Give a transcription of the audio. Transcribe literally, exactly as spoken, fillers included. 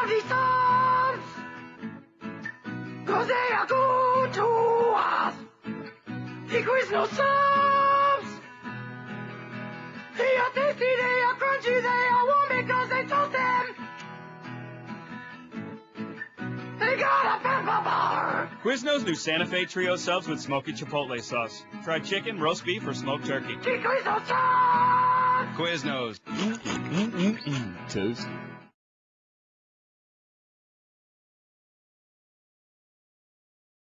love these subs, 'cause they are good to us. The Quiznos subs, they are tasty, they are crunchy, they are warm because they toast them. They got a pepper bar. Quiznos new Santa Fe Trio subs with smoky chipotle sauce. Fried chicken, roast beef, or smoked turkey. The Quiznos subs. Quiznos. Mm, mm, mm, mm, mm. Toast.